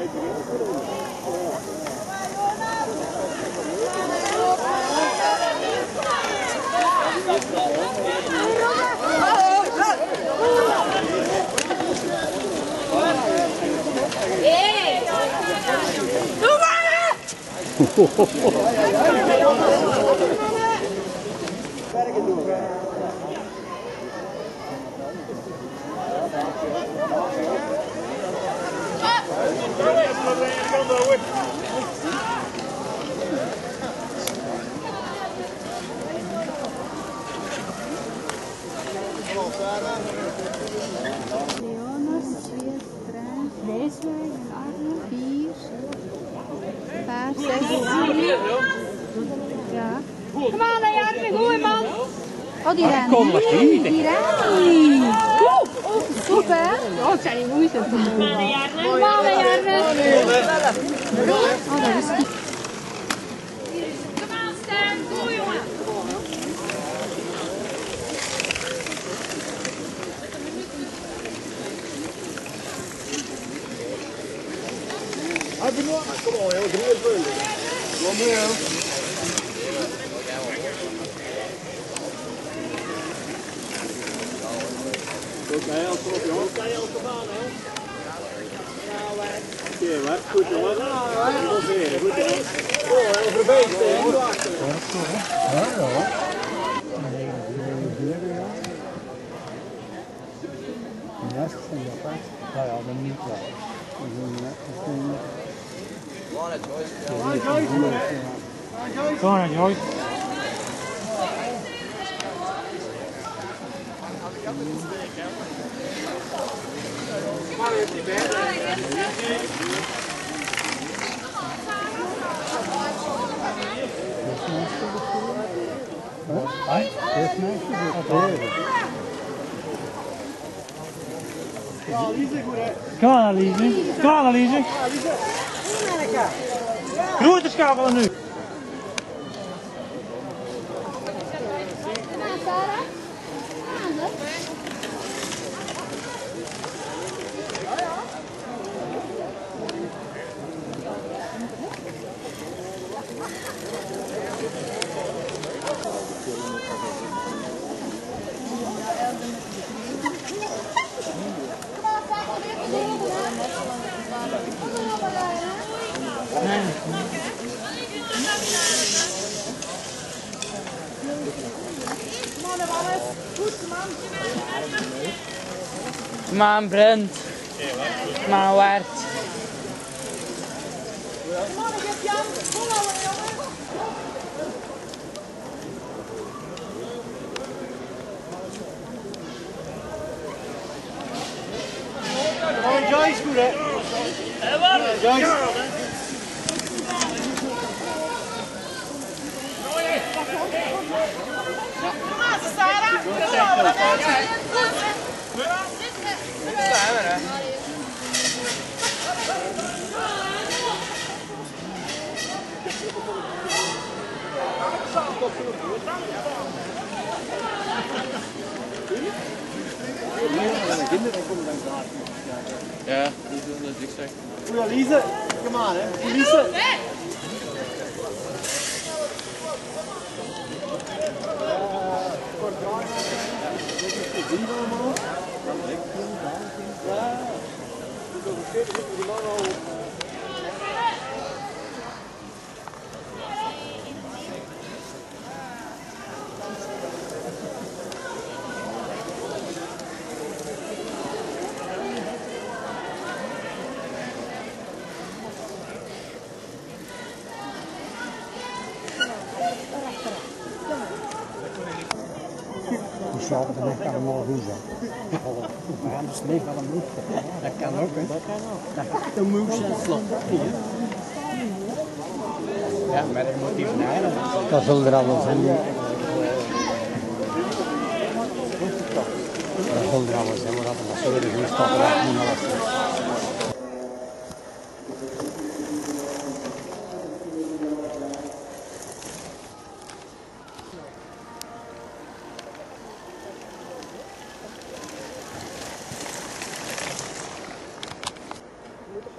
Kom aan, Jarne, gooi man! Oh, die rennen. Kom maar hier. Die rennen. Goed, hè? Oh, ik zei niet moeite. Kom aan, Jarne. Kom aan, Jarne. Oh, dat is goed. Kom aan, Stan. Doe, jongen. Kom on, joh, 3 vullen. Kom maar, joh. Oké, als op, joh. Kan je ook aan, hè? Oké, wat? Goed, jongen. Goed, goed, oh, over de beest, hè? Ja, ja. Ja, ja, dan niet wel. Kom on, Joyce. Kom aan, Alize. Kom aan, Alize. Grote schakelen nu. Kom aan, Brent. Kom aan, Waard. Oh, Joyce, goed, hè? Joyce. Kom aan, Sarah. Ja, dat is exact. Goeie Alize. Kom aan, hè? Alize. Slapen de nacht allemaal goed zijn. Maar anders leeft wel een moed. Dat kan ook, hè? Dat kan ook. De moed zijn slapen. Ja, maar dat moet niet naar. Dat zullen er allemaal zijn. Dat zullen er allemaal zijn, maar dat is zo de goede stappen.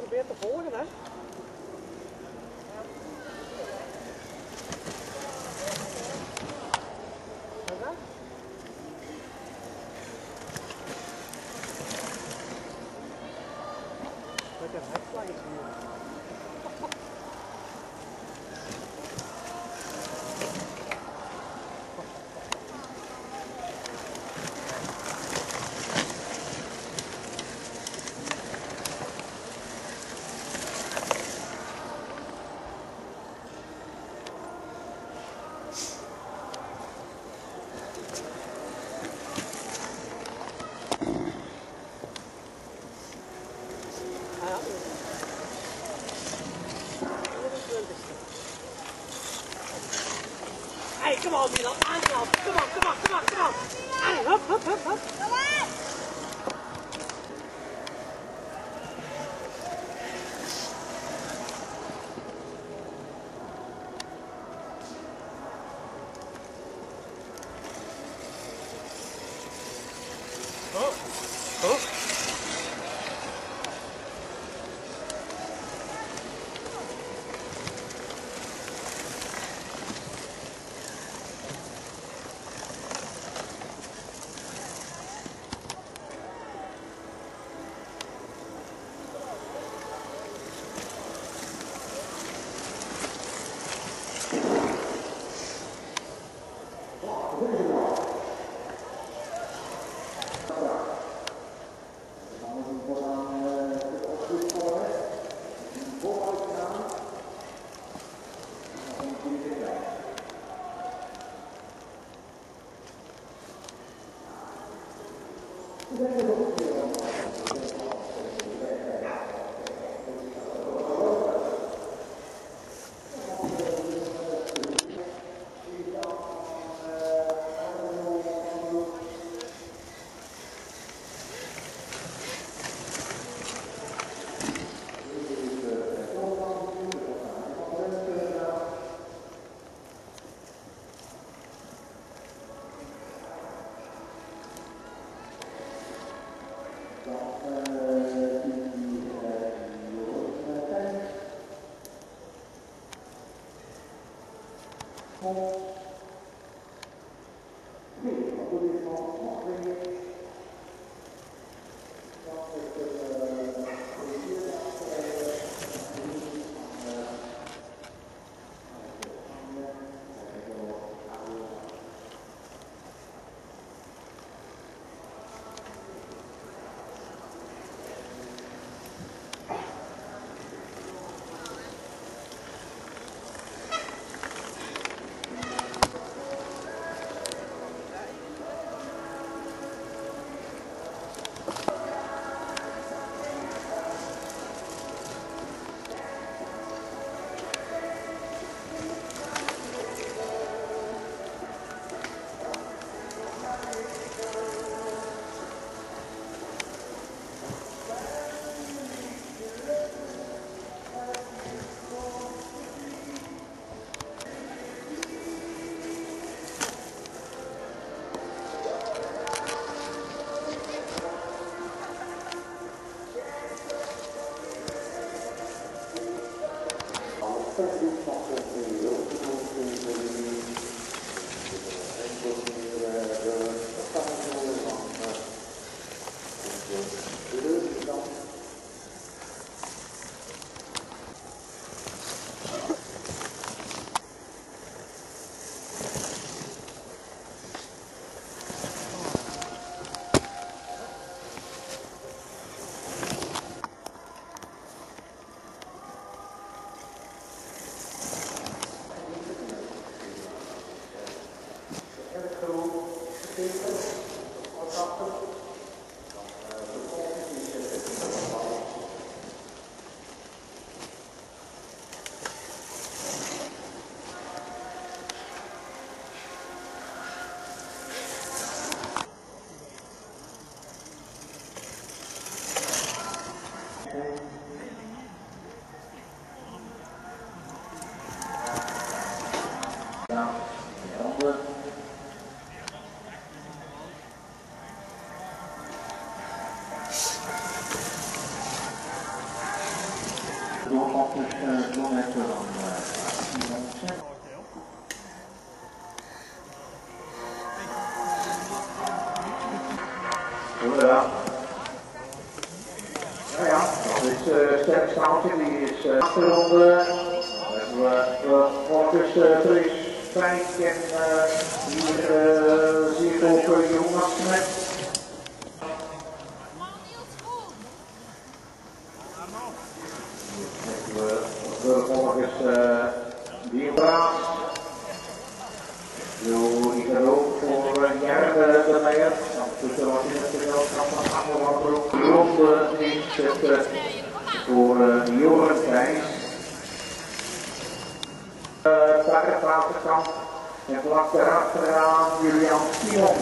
probeert te volgen, hè? Met een hekvlagje hier. Hey, come on, Milan. Aanknap. Come on, come on, come on, come on. Hey, hup, hup, hup, hup. Oh, oh. Doorgang dus zo net dan. Ja. Ja, dat is sterk straaltje, die is achterronde. We volgens Dries Fijk en hier zie ik ook Jonas Smet. Vervolgens die Braas. Die gaat ook voor Jerde de Meijer. Dus er was in het gezelschap van Achterlandbroek. Ronde inzetten voor Joren Prijs. Daar gaat de kant. En vlak daarachteraan Julian Simons.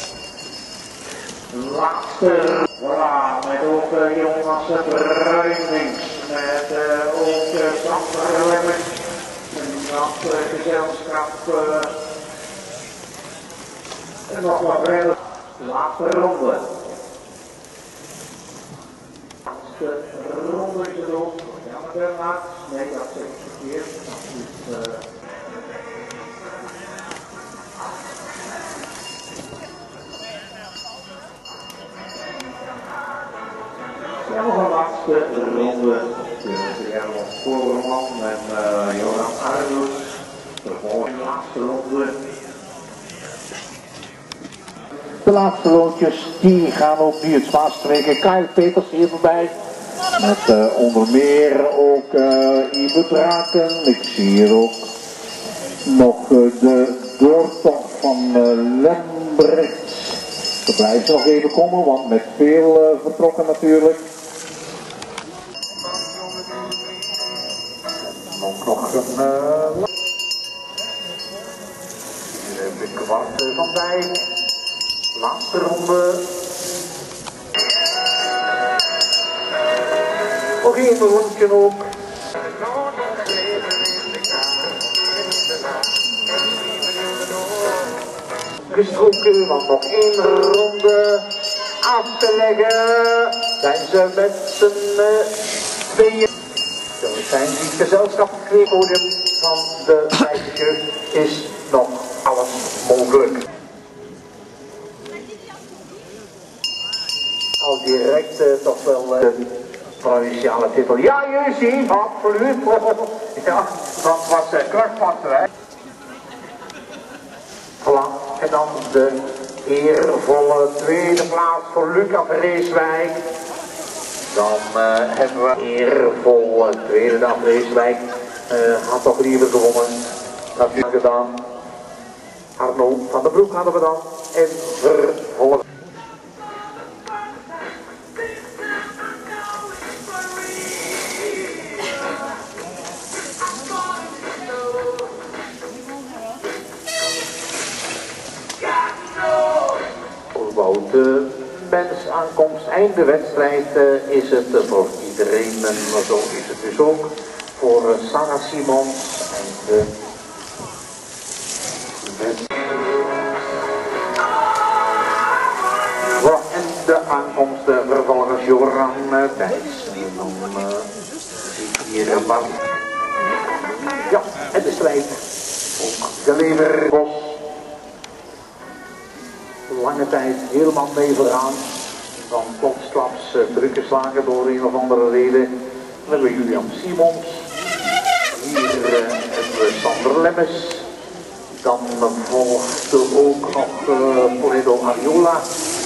Laatste. Voilà, met ook Jonas Bruinings. Met ook Sander Lemmens. En dat gezelschap. En nog wat redelijk. Laatste ronde. Laatste ronde is het ook. Ja, maar daarna. Nee, dat zeg ik verkeerd. Dat is. Ja, nog een laatste ronde. Herman Koreman en Joran Arnoes. Vervolgens de laatste ronde. De laatste rondjes die gaan ook nu het Maastreken. Kyle Peters hier voorbij. Met onder meer ook Ibe Draken. Ik zie hier ook nog de doortocht van Lembrechts. Ze blijven nog even komen, want met veel vertrokken natuurlijk. Nog een hier heb ik Kwart van Dijk. Laatste ronde. Nog één rondje ook. Gestroken, want nog één ronde af te leggen. Zijn ze met z'n tweeën. Zo zijn die gezelschap podium van de meisjes is nog alles mogelijk. Al direct toch wel de provinciale titel. Ja, je ziet, absoluut. Ja, dat was kwartpakterij. Voilà. En dan de eervolle tweede plaats voor Luca Vreeswijk. Dan hebben we eervol tweede dag Vreeswijk. Had toch liever gewonnen. Dat heeft gedaan. Arno van der Broek hadden we dan. En vervolgens. De mensaankomst, einde wedstrijd is het voor iedereen, maar zo is het dus ook voor Sarah Simons en en de aankomst vervolgens Joran Thijs. En dan zie ik hier een paar. Ja, en de strijd ook geleverd. Lange tijd helemaal mee vooraan. Dan plotsklaps teruggeslagen door een of andere reden. Dan hebben we Julian Simons. Hier hebben we Sander Lemmens. Dan volgt er ook nog Poredo Ariola.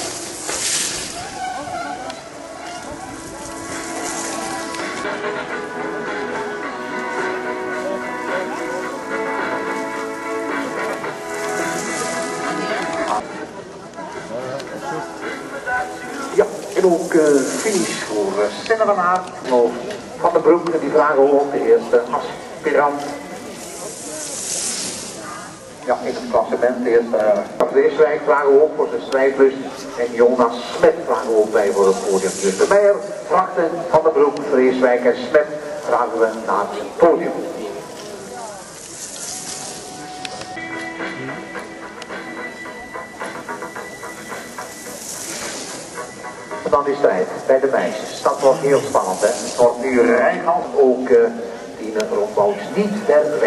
Ja, en ook finish voor Senne van Aert, Van der Broek, die vragen ook de eerste aspirant. Ja, in het klassement eerst Vreeswijk vragen we ook voor zijn strijdlust en Jonas Smet vragen we ook bij voor het podium. Dus de Meijer, Vrachten, Van der Broek, Vreeswijk en Smet vragen we naar het podium. dan die strijd bij de meisjes. Dat wordt heel spannend, hè. Het wordt nu Rijnhand, ook Tine Rombouts niet ver weg.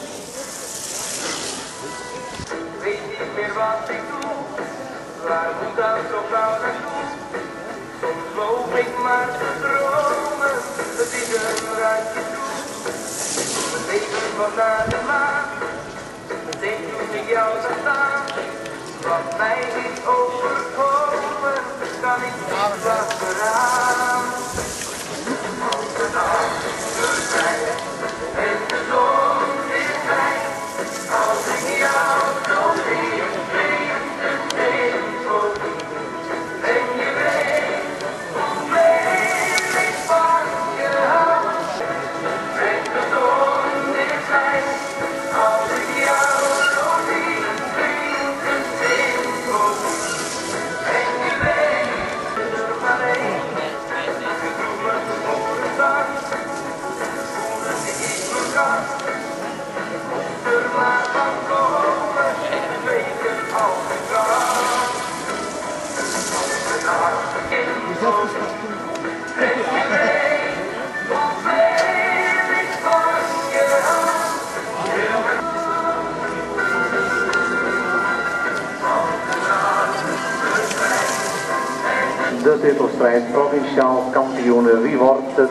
Weet niet meer wat ik doe, waar moet dat zo gauw naartoe? Soms loop ik maar te dromen, het is een ruimte toe. Mijn leven van naar de maan, meteen toen ik jou zag staan. Wat mij niet overkomen, kan ik niet achteraan. Als de nacht verdwijnt en de zon weer schijnt, als ik jou zo zie, een tempo. En je weet hoeveel ik van je hou. En de zon weer schijnt, als ik jou zo zie, een tempo. En je weet er maar één, je droemen voor de dag. Voelde ik me kan, er maar van komen, weken als ik kan. De nacht in zon, en je weet hoeveel ik van je hou. De titelstrijd provinciaal kampioen, wie wordt het?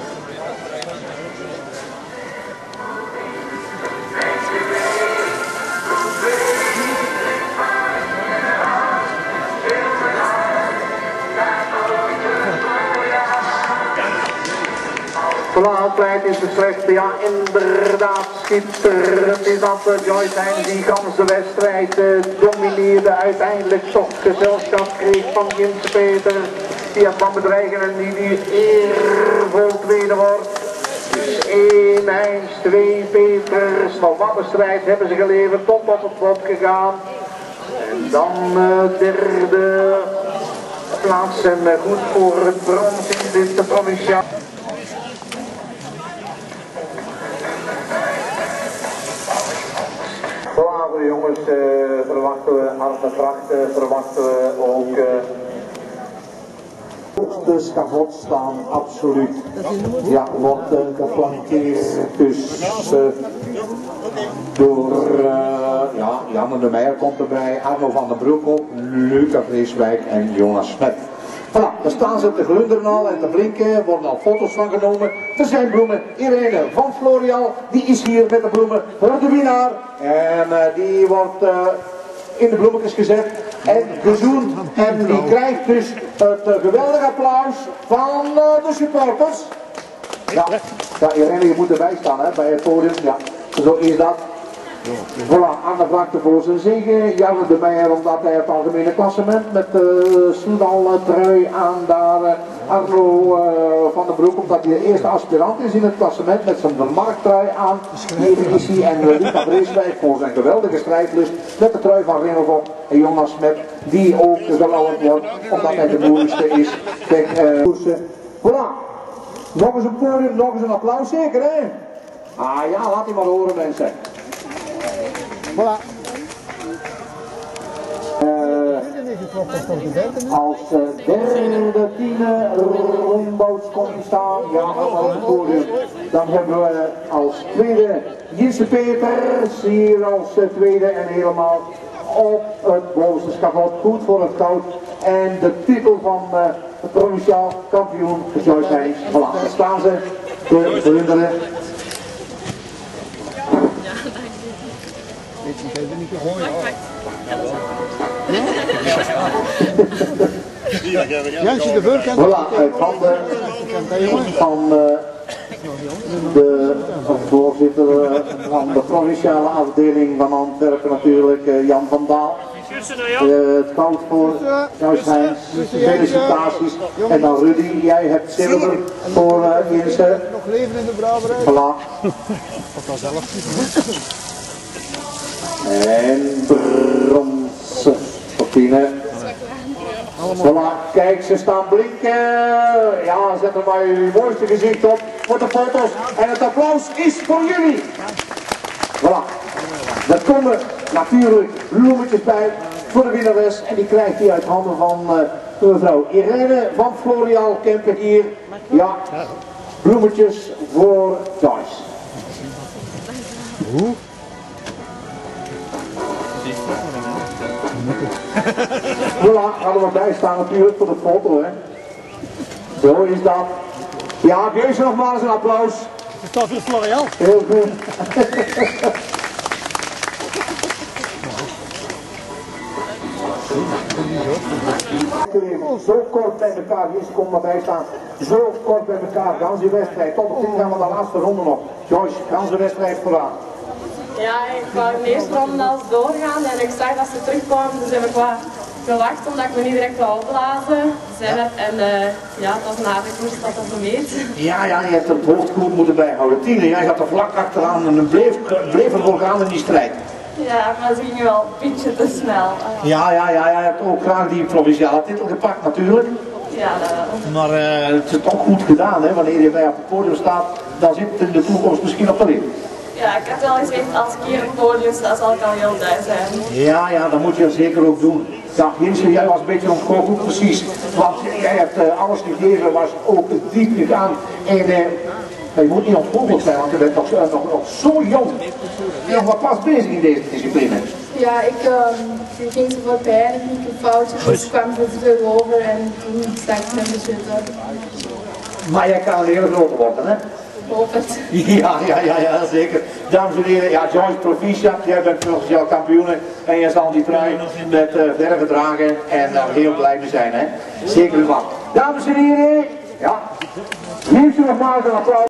Plaatleid is beslecht, ja inderdaad schitterend is dat Joyce Heijns die ganse wedstrijd domineerde, uiteindelijk toch gezelschap kreeg van Jens Peter, die had van bedreigen en die eervol tweede wordt. Dus 1 Heijns, 2 Peters, nog wat een strijd hebben ze geleverd, tot op het bot gegaan. En dan derde plaats en goed voor het brons in dit provinciaal. Vanavond jongens verwachten we harde krachten, verwachten we ook op de schavot staan, absoluut. Ja, wordt geflankeerd dus door Jan de Meijer komt erbij, Arno van den Broek op, Luca Vreeswijk en Jonas Smet. Voilà, daar staan ze te glunderen al en te blinken, worden al foto's van genomen. Er zijn bloemen. Irene van Florial, die is hier met de bloemen voor de winnaar. En die wordt in de bloemetjes gezet en gezoend. En die krijgt dus het geweldige applaus van de supporters. Ja, Irene, je moet erbij staan hè, bij het podium. Ja, zo is dat. Voilà, aan de vlakte voor zijn zege. Jan de Meijer omdat hij het algemene klassement met de Soudal trui aan daar. Arno van den Broek omdat hij de eerste aspirant is in het klassement met zijn Marktrui aan. Die editie en Luca Vreeswijk voor zijn geweldige strijdlust met de trui van Ringelvok. En Jonas Smet die ook gelauwerd wordt omdat hij de moeilijkste is. Kijk, voilà, nog eens een podium, nog eens een applaus zeker hè? Ah ja, laat die maar horen mensen. Voilà. Als derde Tine Rombouts komt staan, ja, op het podium. Dan hebben we als tweede Jesse Peters, hier als tweede en helemaal op het bovenste schavot, goed voor het goud. En de titel van de provinciaal kampioen Joyce Heijns. Voilà, daar staan ze te glunderen. Jansje de Voorkant. Voilà, uit handen van de voorzitter van de provinciale afdeling van Antwerpen natuurlijk, Jan van Daal. Het goud voor Joyce Heijns, felicitaties. En dan Rudy, jij hebt zilver voor Jensen. Nog leven in de braverij. Voilà. Of dat zelf. En brons voor Tine. Voilà, kijk, ze staan blinken. Ja, zet er maar jullie mooiste gezicht op voor de foto's. En het applaus is voor jullie. Voilà. Er komen natuurlijk bloemetjes bij voor de winnares. En die krijgt hij uit handen van voor mevrouw Irene van Florial Kempen hier. Ja, bloemetjes voor Joyce. Hoe? Voilà, hadden we bij staan natuurlijk voor de foto, hè. Zo is dat. Ja, geef ze nogmaals een applaus. Het is voor de Florial. Heel goed. Zo kort bij elkaar, hier komt maar bij staan. Zo kort bij elkaar, ganse wedstrijd. Tot op dit gaan we de laatste ronde nog. Joyce, ganse wedstrijd vooraan. Ja, ik wou in de eerste ronde al doorgaan en ik zag dat ze terugkwamen, dus heb ik wat gewacht omdat ik me niet direct wou opblazen. En ja, het was een harde koers dat dat vermeed. Ja, je hebt het hoofd goed moeten bijhouden. Tine, jij gaat er vlak achteraan en bleef er voor gaan in die strijd. Ja, maar ze gingen wel een beetje te snel. Ja, je hebt ook graag die provinciale titel gepakt natuurlijk. Ja, dat wel. Maar het is toch goed gedaan, hè? Wanneer je bij op het podium staat, dan zit het in de toekomst misschien op de lip. Ja, ik heb wel gezegd, als ik hier op het podium sta, zal ik al heel blij zijn. Ja, dat moet je zeker ook doen. Ja, Jinse, jij was een beetje ontgoocheld, precies. Want jij hebt alles gegeven, was ook diep gegaan. En je moet niet ontgoocheld zijn, want je bent nog zo jong. Je bent nog maar pas bezig in deze discipline. Ja, ik ging zo voorbij en ik liep een foutje, dus kwam ze terug over en toen sta ik met de zitten. Maar jij kan een hele grote worden, hè? Hoop het. Ja, zeker. Dames en heren, ja, Joyce proficiat, jij bent provinciaal kampioen en jij zal die trui met verve dragen en daar heel blij mee zijn, hè? Zeker van. Dames en heren, ja, geef u nogmaals een applaus.